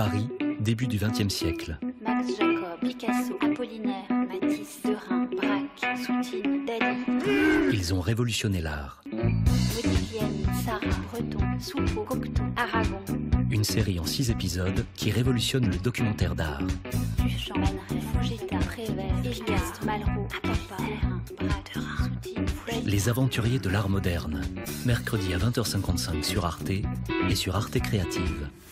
Paris, début du XXe siècle. Max Jacob, Picasso, Apollinaire, Matisse, Derain, Braque, Soutine, Dali. Ils ont révolutionné l'art. Modigliani, Sarah, Breton, Soupeau, Cocteau, Aragon. Une série en 6 épisodes qui révolutionne le documentaire d'art. Duchamp, Man Ray, Fujita, Prévert, Elias, Malraux, Apapa, Derain, Braque, Soutine, Dali. Les aventuriers de l'art moderne. Mercredi à 20h55 sur Arte et sur Arte Créative.